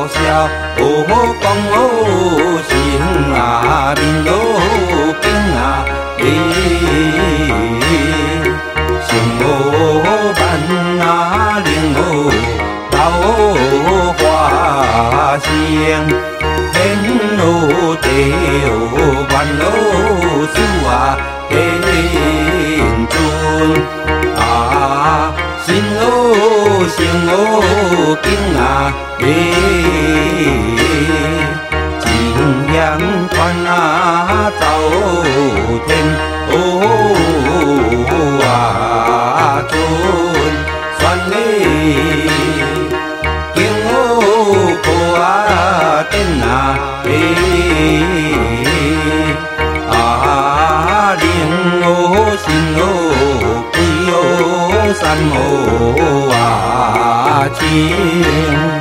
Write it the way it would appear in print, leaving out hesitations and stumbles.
笑，讲心啊，面路景啊，心万啊，灵桃花香，天地万事啊，天尊啊，心景啊，真香团啊，走天尊选你。灵心贵山情。